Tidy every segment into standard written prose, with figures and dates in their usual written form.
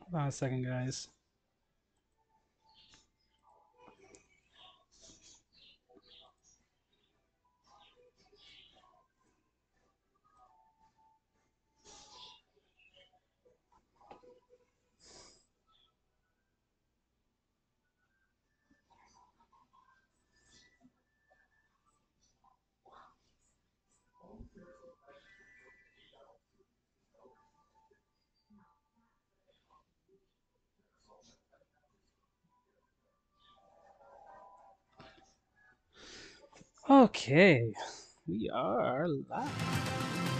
Hold on a second, guys. Okay, we are live.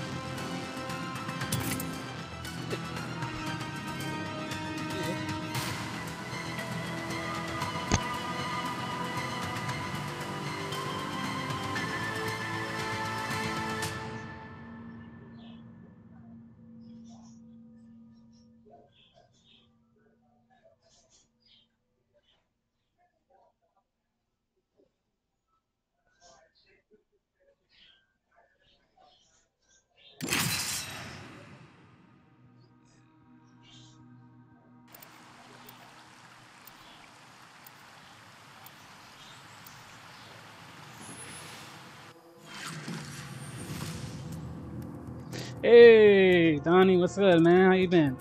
Hey, Donnie, what's good, man? How you been?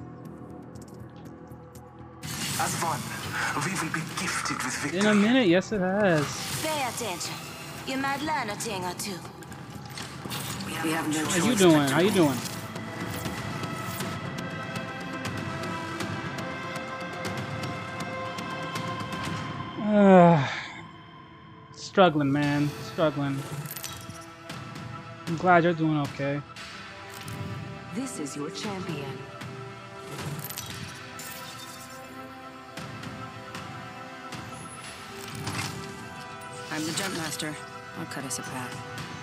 As one, we will be gifted with victory. In a minute, yes it has. Pay attention. You might learn a thing or two. We have no choice. How you doing? How you doing? Struggling, man. Struggling. I'm glad you're doing okay. This is your champion. I'm the jump master. I'll cut us a path.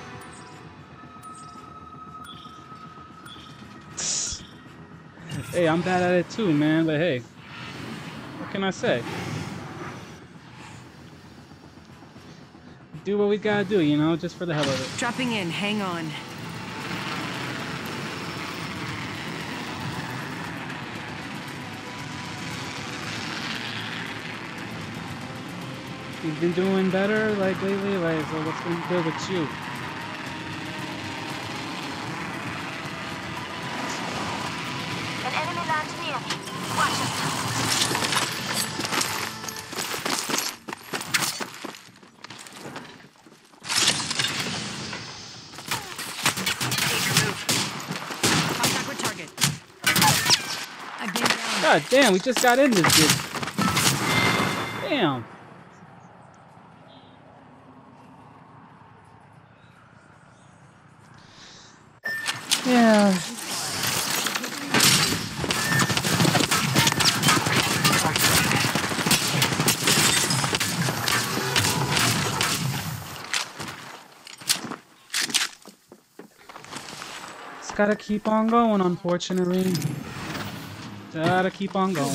Hey, I'm bad at it too, man, but hey. What can I say? Do what we gotta do, you know, just for the hell of it. Dropping in, hang on. You've been doing better, like, lately? Like, so what's been good with you? An enemy lands near me. Watch it. Danger move. Contact with target. I've been down. God damn, we just got in this bitch. Damn. Yeah. Just gotta keep on going, unfortunately. Gotta keep on going.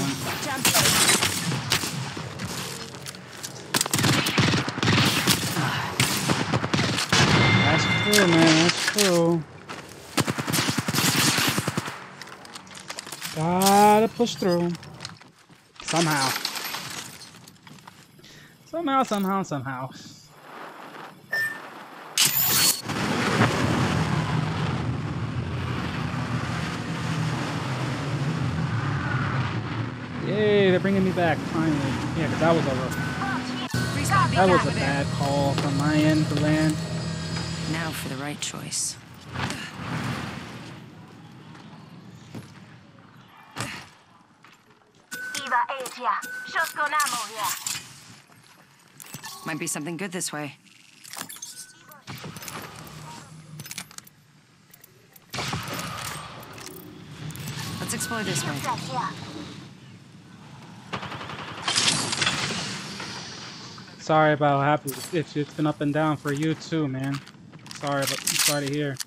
That's true, man. That's true. Gotta push through. Somehow. Somehow. Yay, they're bringing me back, finally. Yeah, because that was that was a bad call from my end to land. Now for the right choice. Eva 8 here. Shotgun ammo here. Might be something good this way. Let's explore this way. Set here. Sorry about what happened. It's been up and down for you too, man. Sorry to hear.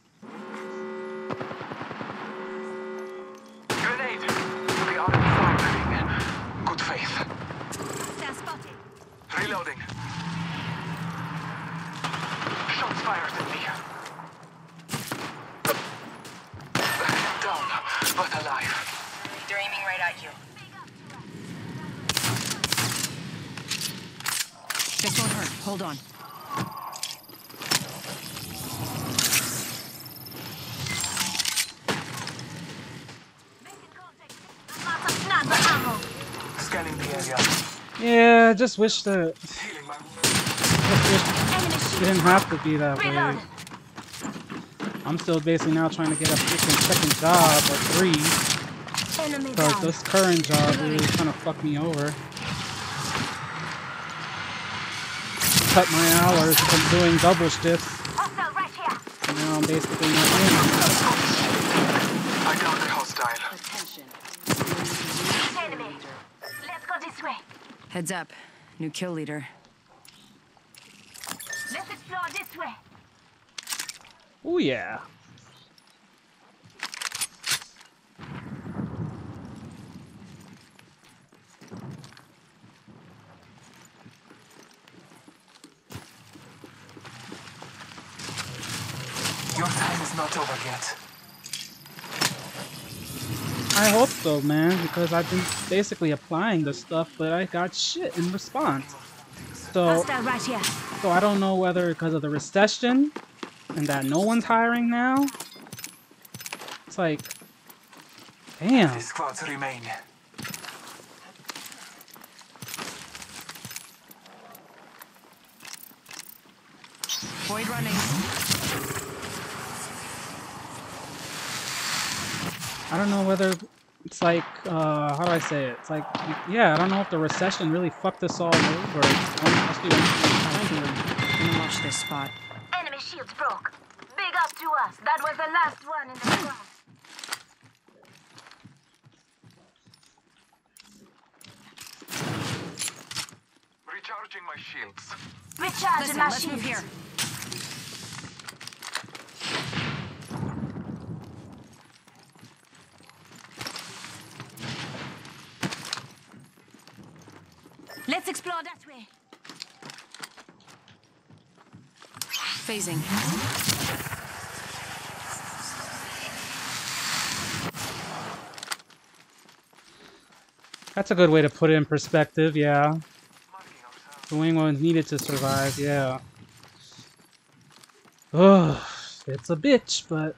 Grenade! We are in firing. Good faith. Stand spotted. Reloading. Shots fired at me. Down, but alive. They're aiming right at you. This won't hurt. Hold on. Scanning the area. Yeah, I just wish that Healing my it didn't have to be that way. I'm still basically now trying to get a freaking second job or 3. Enemy Because down. this current job really kind of fucked me over. Cut my hours from doing double shifts. Hostile right here. And now I'm basically not in. I downed a hostile. Enemy. Let's go this way. Heads up. New kill leader. Let's explore this way. Oh yeah. Your time is not over yet. I hope so, man, because I've been basically applying the stuff, but I got shit in response. So Hostile right here. I don't know whether because of the recession and that no one's hiring now. It's like, damn. These squads remain. Void running. I don't know whether it's like, how do I say it? It's like, yeah, I don't know if the recession really fucked us all over. Especially when I'm gonna watch this spot. Enemy shields broke. Big up to us. That was the last one in the squad. Recharging my shields. Recharging Listen, my let's shields. move here. Let's explore that way. Phasing. That's a good way to put it in perspective, yeah. Marking ourselves. Doing what needed to survive, yeah. Ugh, it's a bitch, but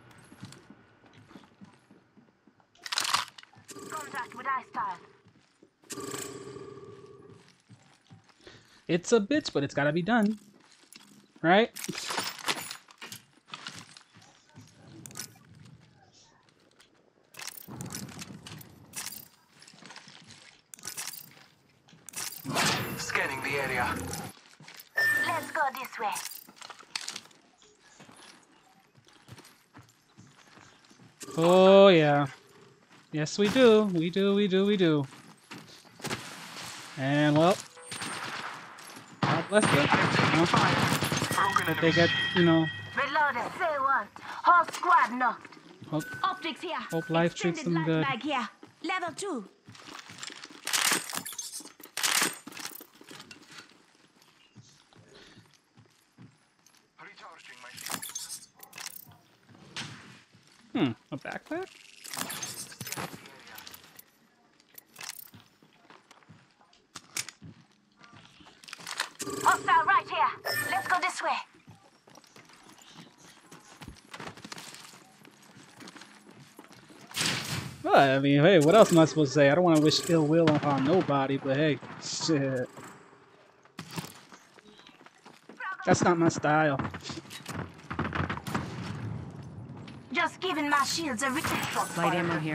Contact with iStyle. it's a bitch, but it's gotta be done. Right? Scanning the area. Let's go this way. Oh, yeah. Yes, we do. We do, we do, we do. And, well, God bless them. You know? Broken That they enemy. get, you know, Reloaded. Say what? Whole squad knocked. hope, Optics here. hope life treats them good. Bag here. Level 2. Recharging my shields. A backpack? Scanning the area. Hostile right here. Let's go this way. Well, I mean, hey, what else am I supposed to say? I don't want to wish ill will upon nobody, but hey, shit. That's not my style. Just giving my shields a Light ammo here.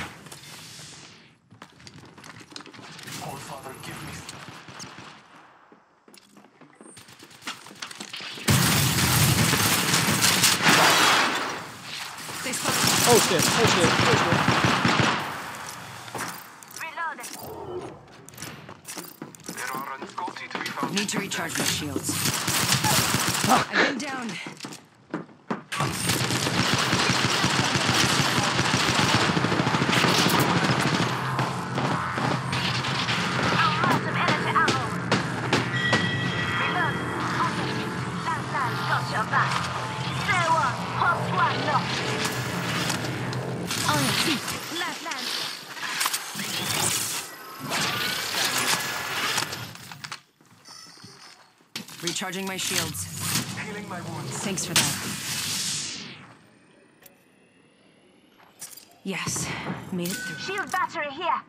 Oh, Father, give me. They spotted. Oh shit, oh shit, oh Reloaded. There are Scotty to be found. Need to recharge my shields. I've been down. I'm out of energy ammo. Reload. Okay. Last time got your back. Say what? Hot squad knocked. On your feet. Last land. Recharging my shields. Healing my wounds. Thanks for that. Yes, made it through. Shield battery here.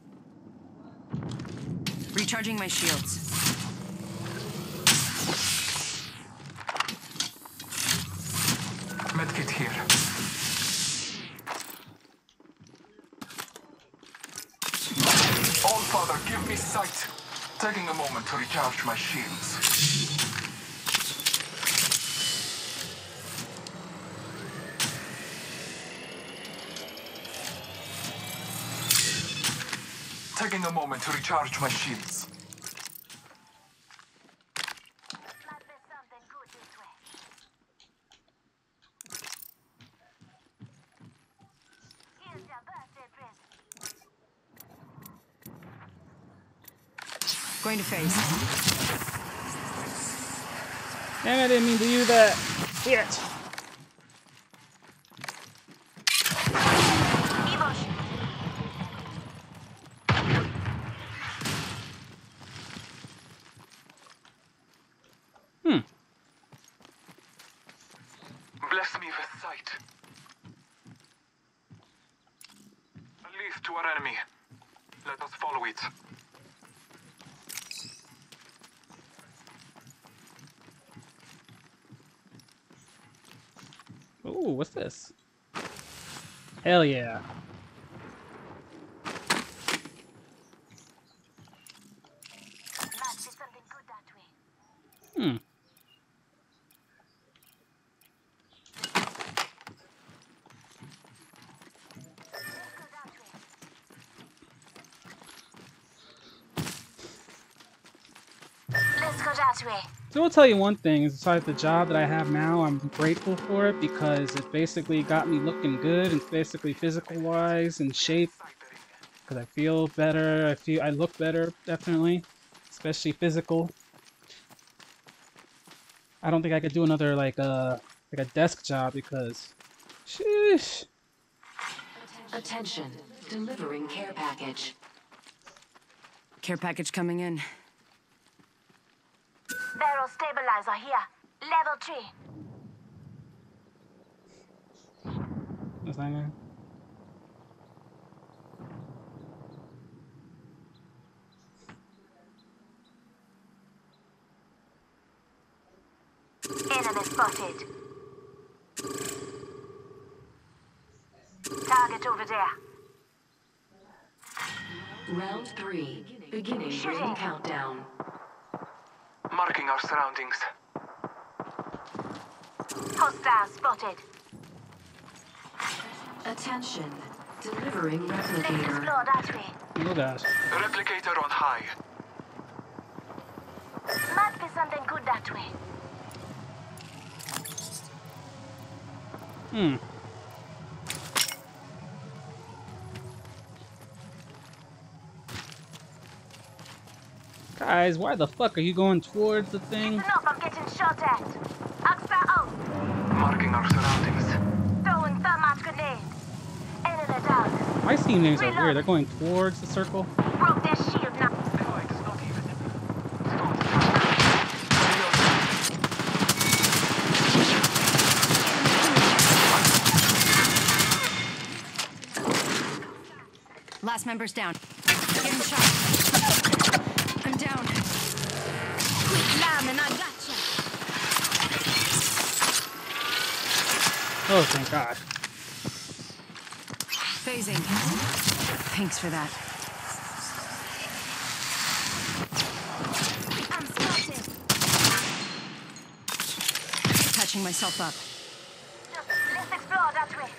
Recharging my shields. Medkit here. All Father, give me sight. Taking a moment to recharge my shields. Taking a moment to recharge my shields. Might be something good this way. Here's your birthday present. Going to phase. Dang, I didn't mean to do that. Shit. Evosh. Bless me with sight. A leaf to our enemy. Let us follow it. Ooh, what's this? Hell yeah. Might be something good that way. Hmm. Let's go that way. So I'll tell you one thing, is besides the job that I have now, I'm grateful for it because it basically got me looking good and basically physical wise and shape. Because I feel better, I look better, definitely. Especially physical. I don't think I could do another like a desk job because sheesh. Attention, delivering care package. Care package coming in. Barrel stabilizer here. Level 3. What's that man? Enemy spotted. Target over there. Round 3, beginning ring countdown. Marking our surroundings. Hostile spotted. Attention, delivering Let's replicator. explore that way. Oh gosh. Replicator on high. Might be something good that way. Hmm. Guys, why the fuck are you going towards the thing? Listen up, I'm getting shot at. Axta out. Marking our surroundings. Throwing thermite grenade. Enemy down. My team names are weird. They're going towards the circle. Broke their shield now. Fight is not even. Last member's down. Getting shot. I'm down. Quick lamb and I gotcha. Oh, thank God. Phasing. Thanks for that. I'm spotted. Patching myself up. Let's explore that way.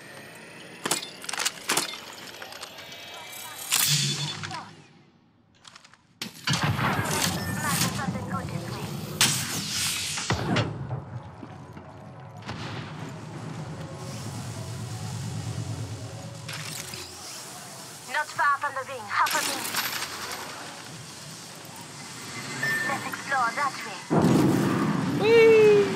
Might be something good this way. Not far from the ring, half a minute. Let's explore that way. Whee!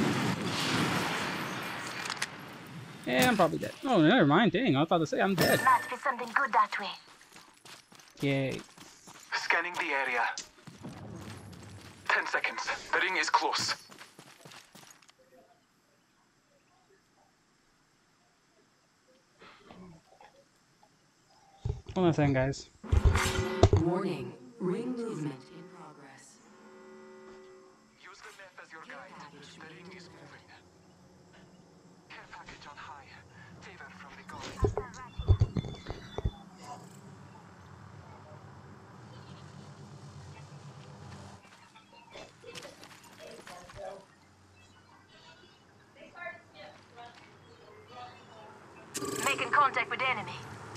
Yeah, I'm probably dead. Oh, never mind. Dang, I was about to say I'm dead. Might be something good that way. Yay. Scanning the area. 10 seconds. The ring is close. Hold on a second, guys. Warning. Ring movement in progress. Use the map as your guide. The ring is moving. Care package on high. Favor from the goalie. Making contact with enemy.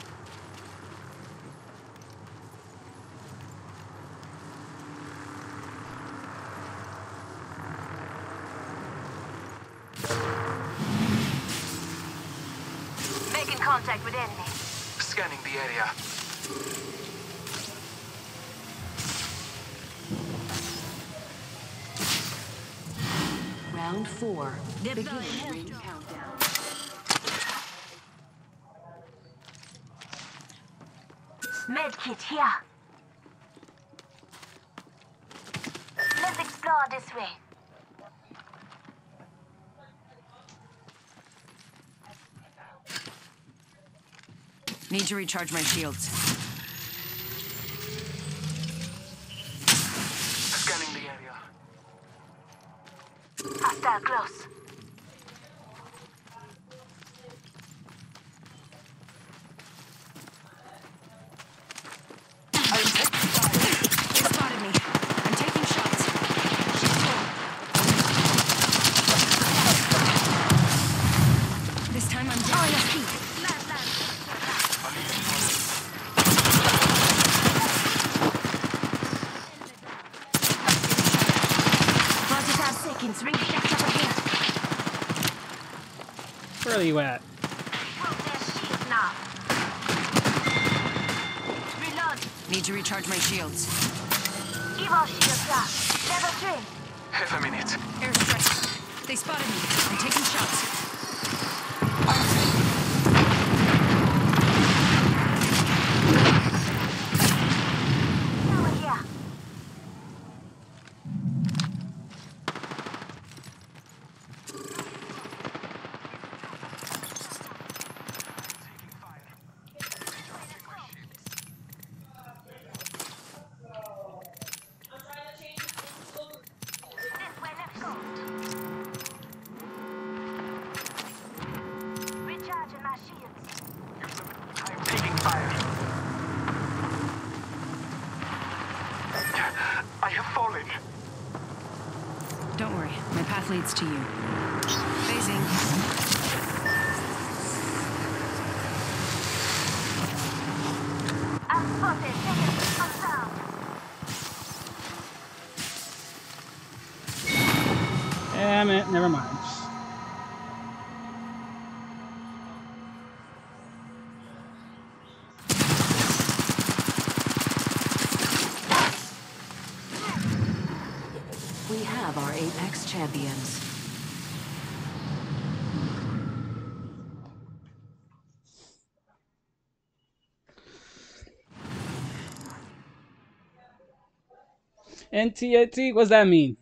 Making contact with enemy. Scanning the area. Round 4. Beginning ring countdown. Medkit here. Let's explore this way. Need to recharge my shields. Scanning the area. Hostile close. They spotted me. I'm taking shots. This time I'm down. On your feet. Land. 45 seconds. Ring steps up ahead. Where are you at? Broke their shield now. Reload. Need to recharge my shields. Give our shields up. Level 3. Half a minute. Airstrike. They spotted me. I'm taking shots. Over here. This way, let's go. Recharging my shields. I'm taking fire. I have fallen. Don't worry. My path leads to you. Phasing. I'm spotted. I'm down. Damn it, never mind. We have our Apex champions. NTNT, what's that mean?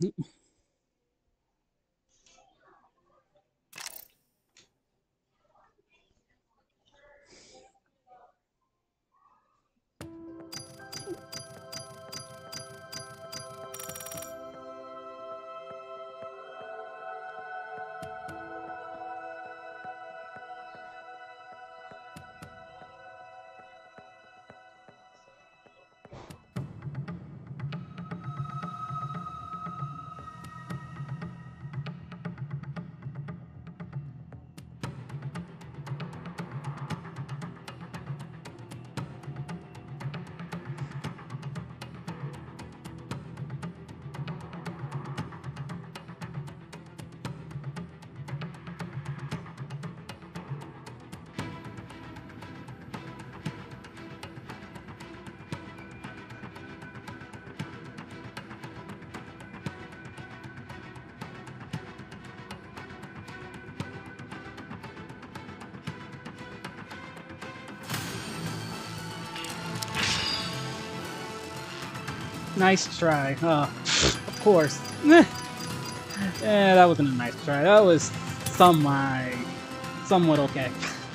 Nice try. Oh, of course. Yeah, that wasn't a nice try. That was somewhat okay.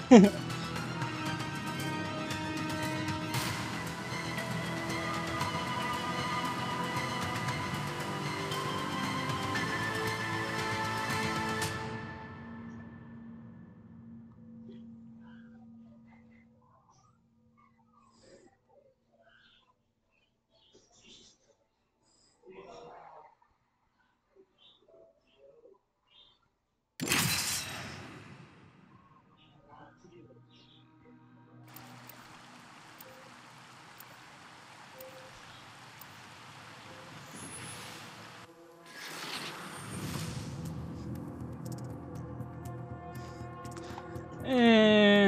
Eh.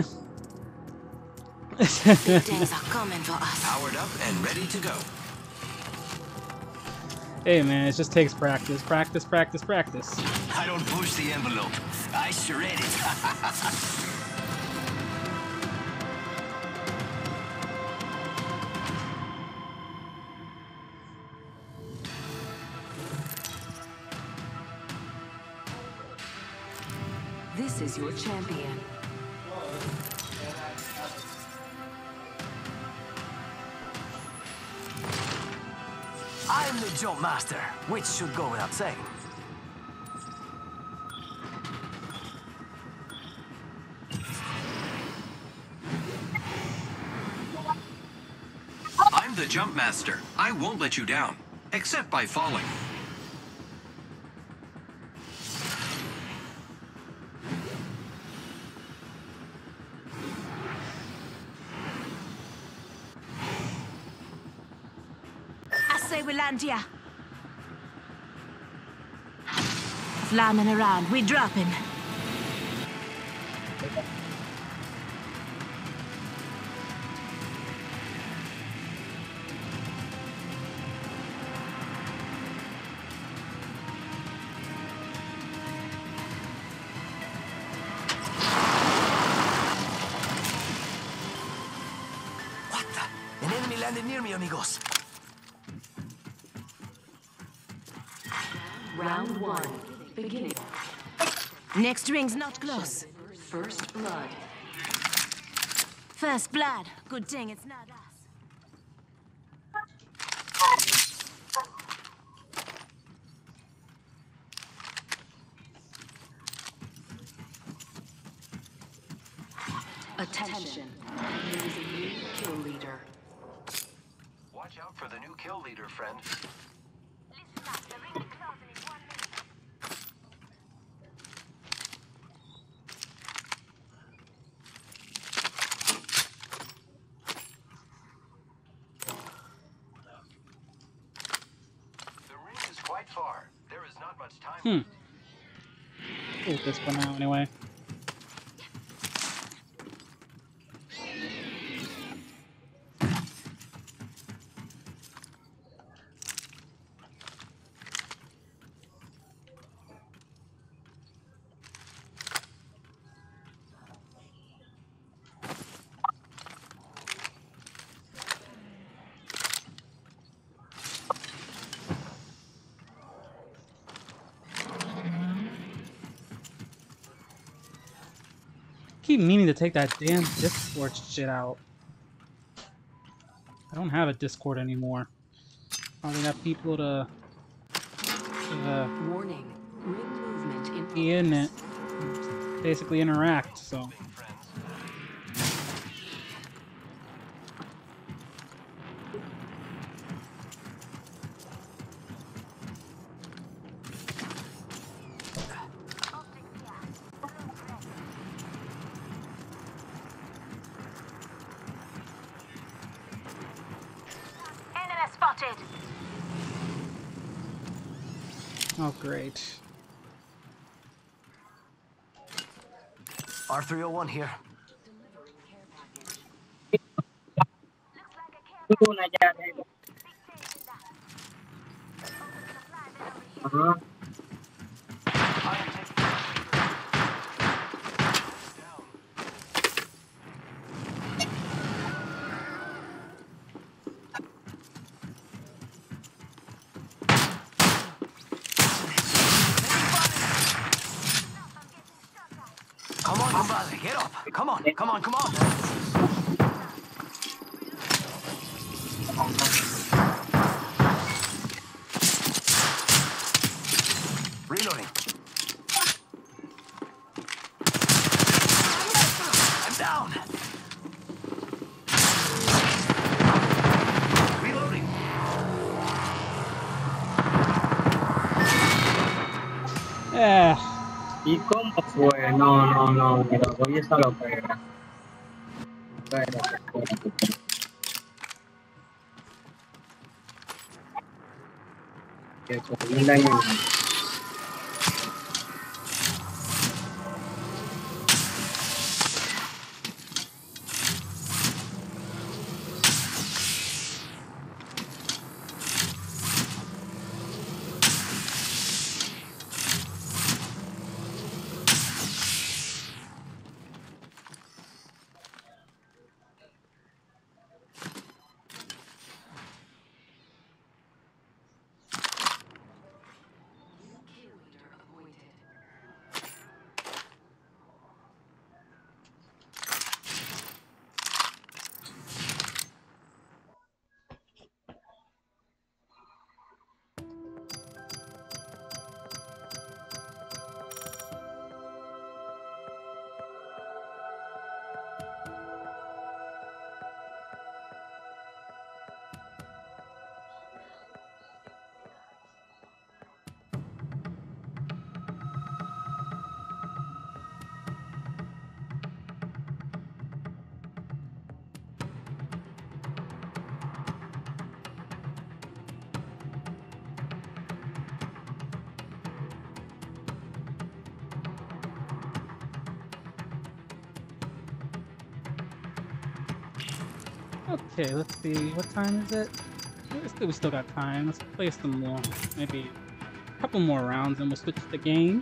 Big days are coming for us. Powered up and ready to go. Hey man, it just takes practice. Practice, practice, practice. I don't push the envelope. I shred it. This is your champion. I'm the jump master, which should go without saying. I'm the jump master. I won't let you down, except by falling. I say we land here. Flying around, we dropping. What the? An enemy landed near me, amigos. Round 1. Beginning. Next ring's not close. First blood. First blood. Good thing it's not us. Attention. There is a new kill leader. Watch out for the new kill leader, friend. Listen up, the ring is closing in 1 minute. The ring is quite far. There is not much time. Pull this one out anyway. Keep meaning to take that damn Discord shit out. I don't have a Discord anymore. I only got people to Warning. Ring movement in be in it, basically interact. So Enemy spotted. oh great. R301 here. Looks like a care package. Big days in that. Open supply bin over here. Get up. Come on. Reloading. I'm down. Reloading. ¿Y cómo fue? No, mira, voy a estar la pega. Espérate. Que subí la ayuda. Okay, let's see. What time is it? We still got time. Let's play some more. Maybe a couple more rounds and we'll switch the game.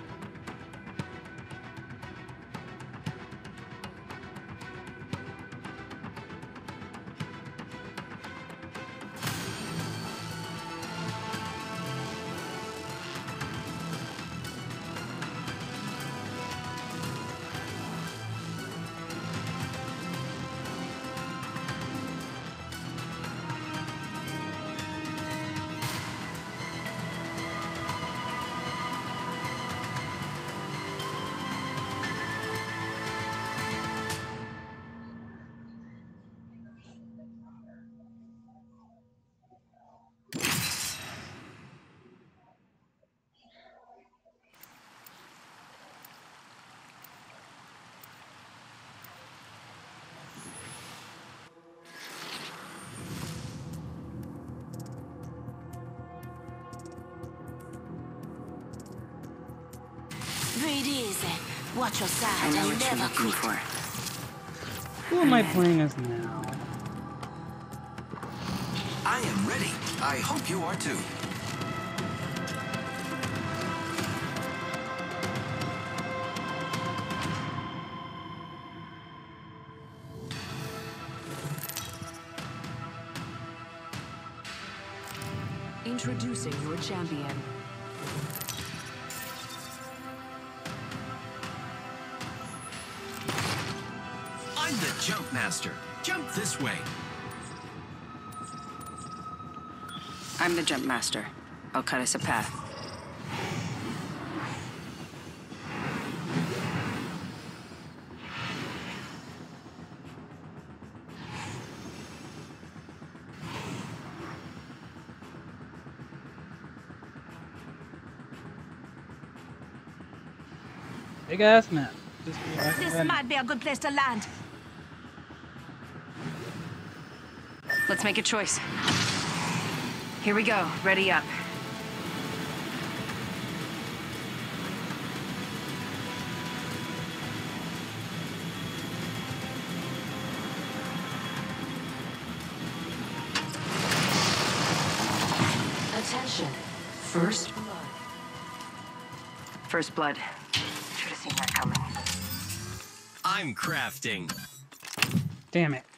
Breathe easy. Watch your side I know and what you're never looking quit. for. Who am I playing as now? I am ready. I hope you are too. Introducing your champion. I'm the Jump Master. Jump this way. I'm the Jump Master. I'll cut us a path. Big ass map. Just This might be a good place to land. Let's make a choice. Here we go. Ready up. Attention. First blood. First blood. Should have seen that coming. I'm crafting. damn it.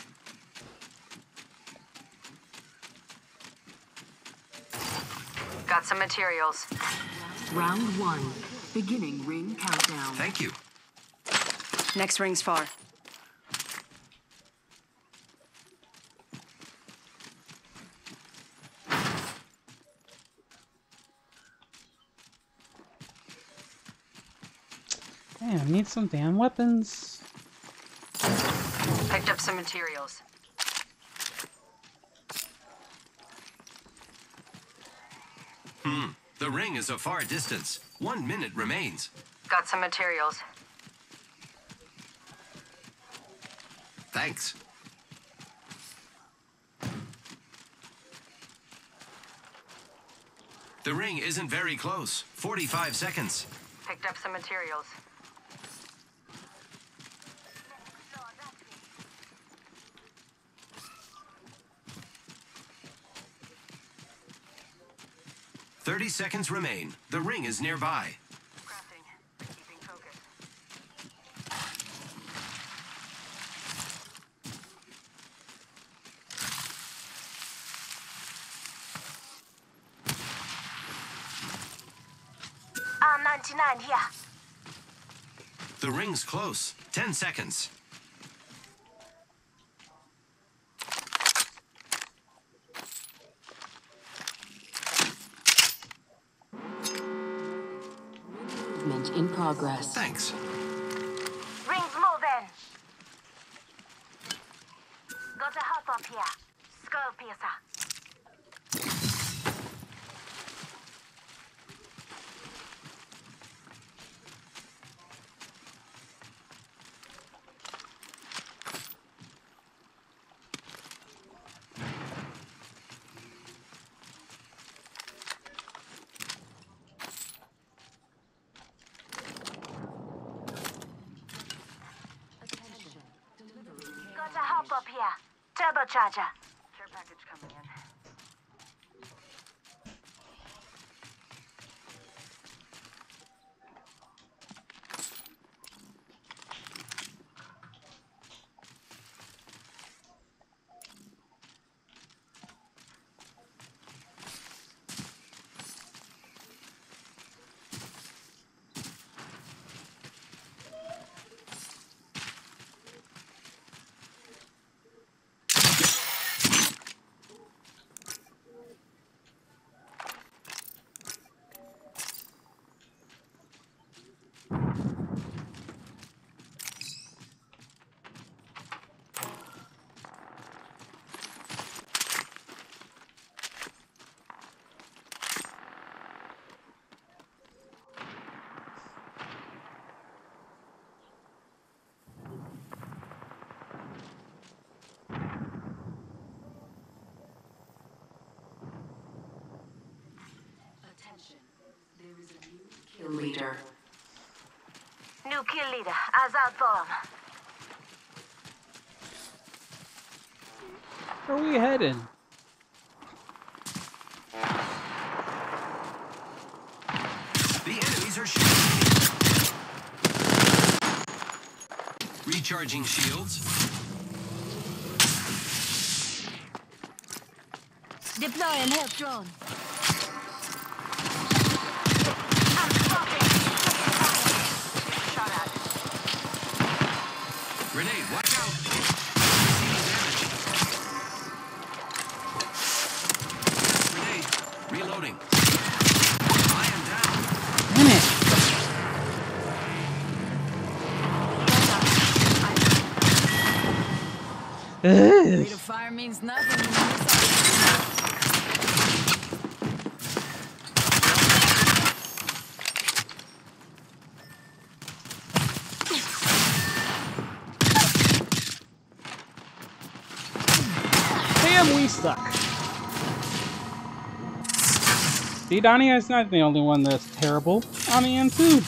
Got some materials. Round one. Beginning ring countdown. Thank you. Next ring's far. Damn, need some damn weapons. Picked up some materials. The ring is a far distance. 1 minute remains. Got some materials. Thanks. The ring isn't very close. 45 seconds. Picked up some materials. "30 seconds remain. The ring is nearby. Crafting. Keeping focus. R99 here. The ring's close. 10 seconds. Movement in progress. Thanks. Rings moving. Got a hop up here. Skull piercer. Got a hop up here. Turbocharger. Care package coming in. Kill leader. New kill leader. Azad Bomb. Where are we heading? The enemies are shooting. Recharging shields. Deploying help drone. Grenade, watch out. Receiving damage. Grenade, reloading. I am down. Damn it! Rate of fire means nothing. Damn, we suck. See, Donnie is not the only one that's terrible. I am too.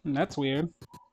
That's weird.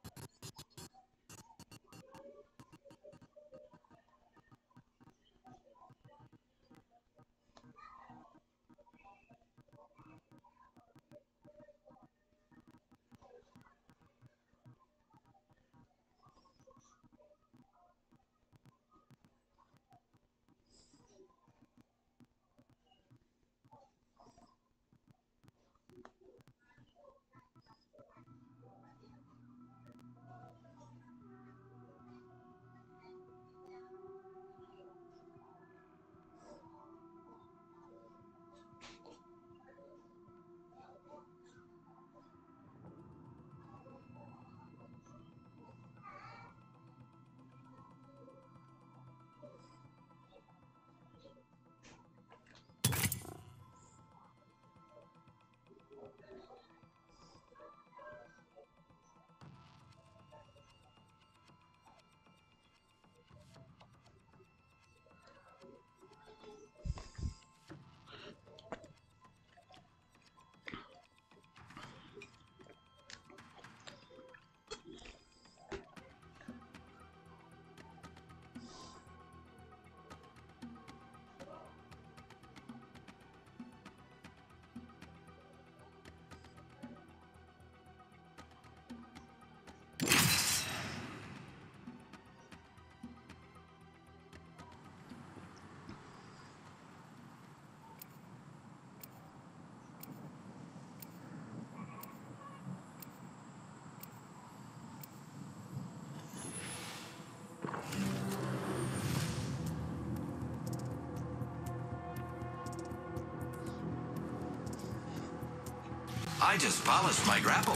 I just polished my grapple.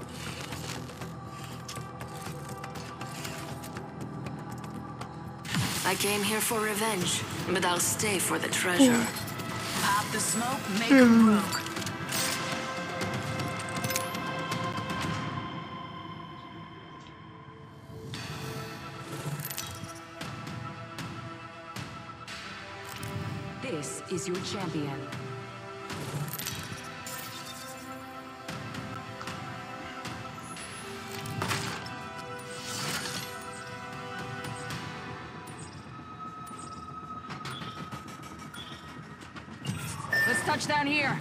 I came here for revenge, but I'll stay for the treasure. Pop the smoke, make 'em broke. This is your champion. Let's touch down here.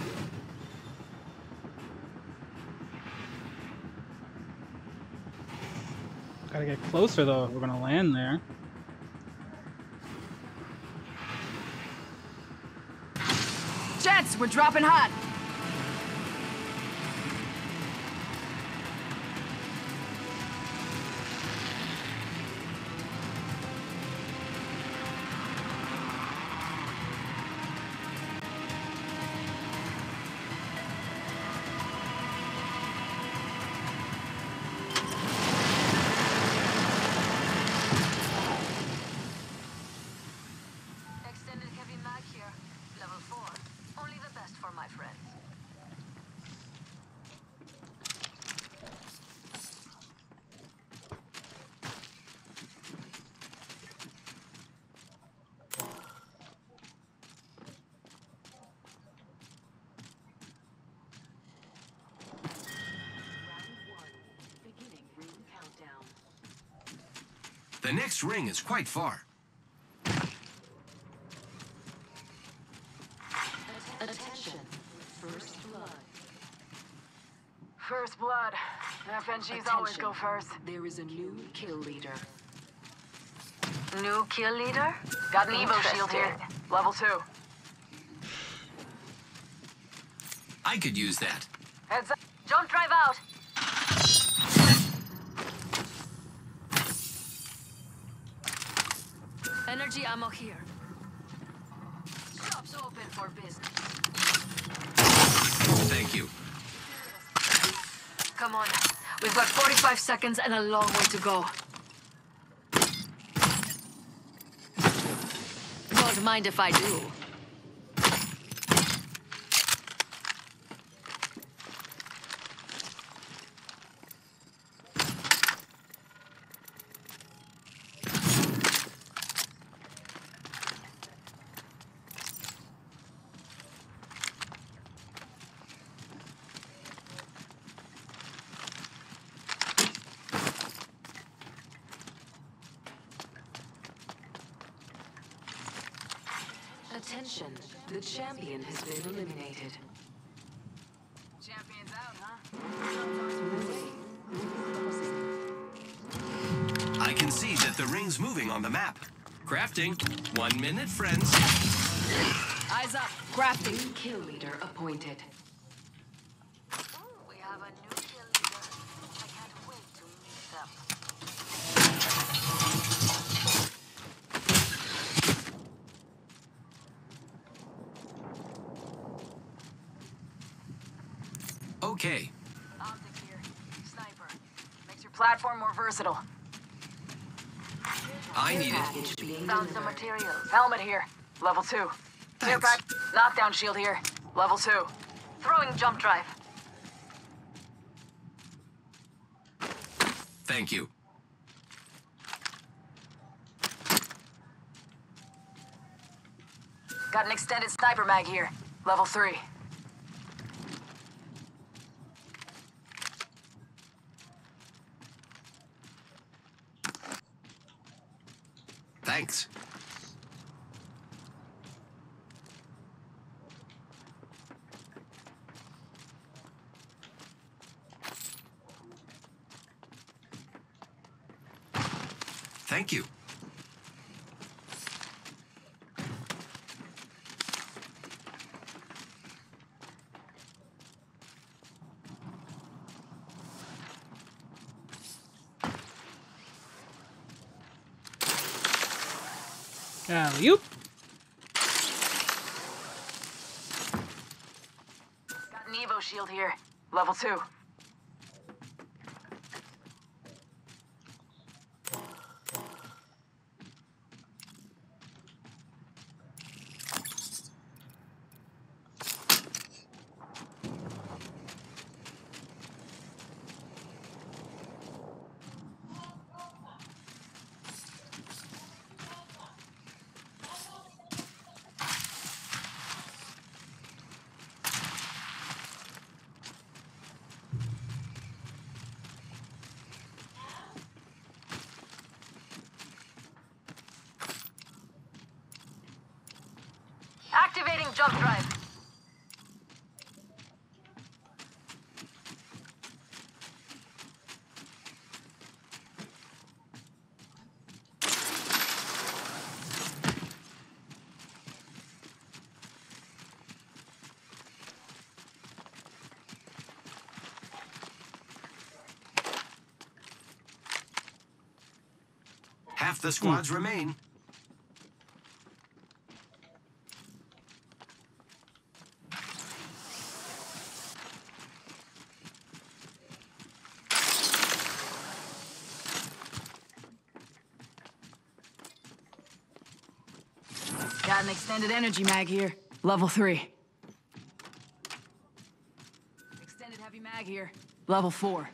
Gotta get closer though if we're gonna land there. Jets, we're dropping hot. Extended heavy mag here. Level 4. Only the best for my friends. Beginning ring countdown. The next ring is quite far. Attention. First blood. First blood. FNGs always go first. There is a new kill leader. New kill leader? Got an Evo shield here. Level 2. I could use that. Heads up. Don't drive out! Energy ammo here. Shop's open for business. Thank you. Come on. We've got 45 seconds and a long way to go. Don't mind if I do. Attention, the champion has been eliminated. Champion's out, huh? I can see that the ring's moving on the map. Crafting. 1 minute, friends. Eyes up. Crafting. New kill leader appointed. We have a new kill leader. I can't wait to meet them. Okay. Optic here. Sniper. Makes your platform more versatile. I need it. Package being Found some delivered. materials. Helmet here. Level 2. Care Thanks. pack. Knockdown shield here. Level 2. Throwing jump drive. Thank you. Got an extended sniper mag here. Level 3. Thanks. Thank you. Alley-oop. Got an Evo shield here. Level 2. Activating jump drive. Half the squads remain. Got an extended energy mag here. Level 3. Extended heavy mag here. Level 4.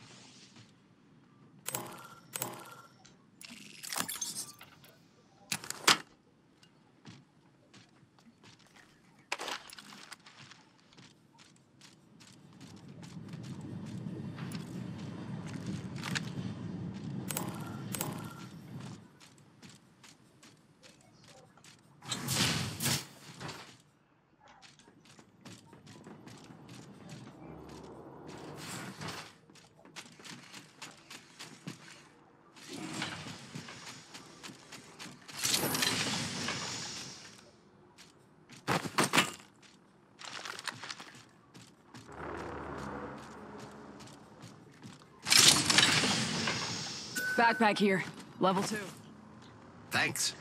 Backpack here. Level 2. Thanks.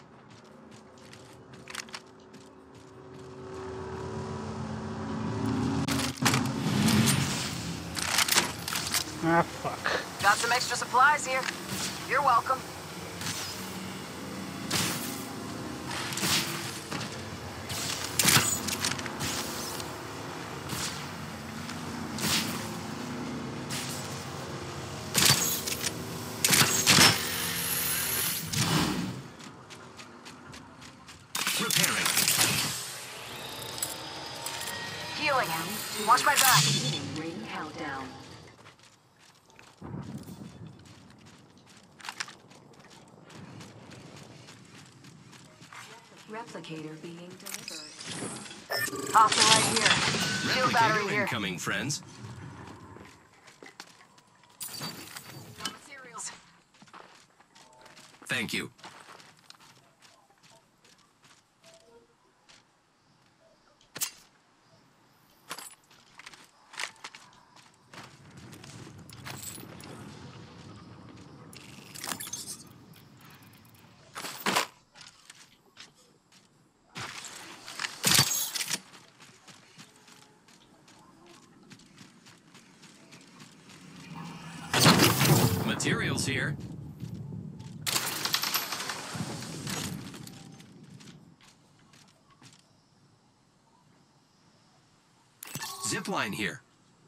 Ah, fuck. Got some extra supplies here. You're welcome. Repairing. Healing. Watch my back. Beginning ring countdown. Replicator being delivered. Hostile right here. Shield battery Replicator here. incoming, friends. Materials. Thank you. Materials here. Zipline here.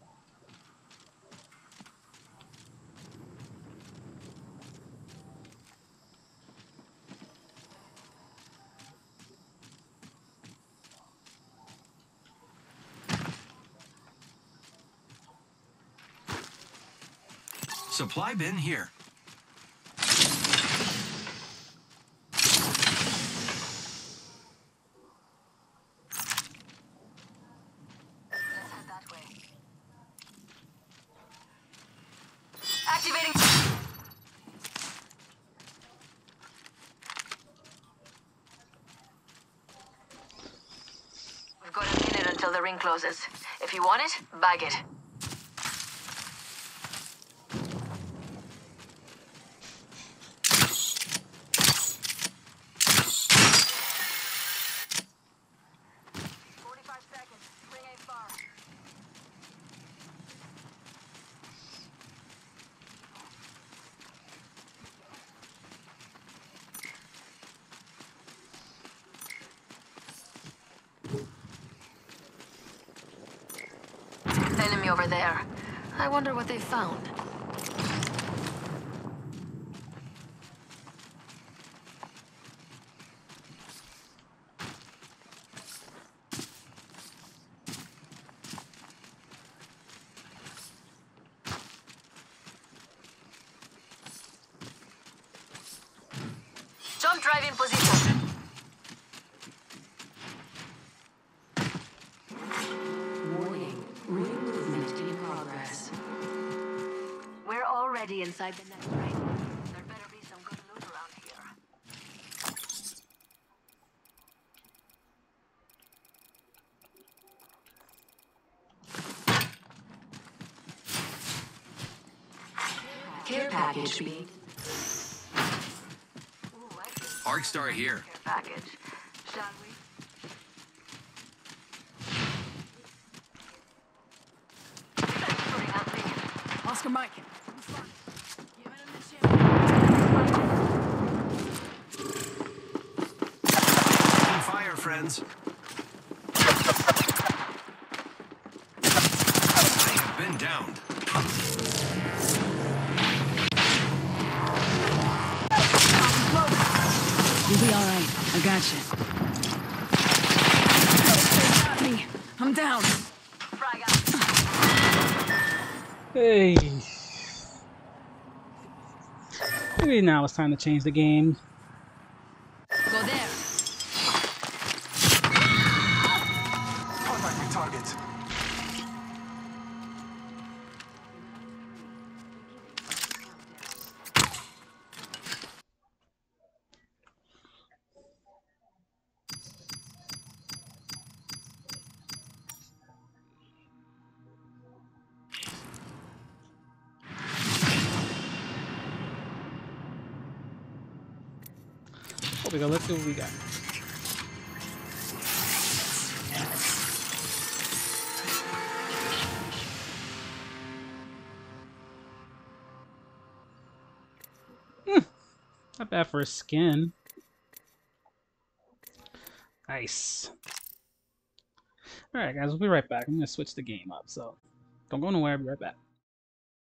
Supply bin here. Let's head that way. Activating. We've got a minute until the ring closes. If you want it, bag it. Enemy over there. I wonder what they found. Jump drive in position. Warning. Ring movement in progress. We're already inside the net, right? There better be some good loot around here. Care package being Ooh, I see Arcstar here. care package. Shall we? Thanks for helping. Oscar Mike. Open fire, friends. I have been downed. You'll be all right. I got you. Me. I'm down. Frag out. Hey. Maybe now it's time to change the game. Go there. Contact with target. Oh, we go. Let's see what we got. Not bad for a skin. Nice. Alright guys, we'll be right back. I'm gonna switch the game up, so don't go nowhere, I'll be right back.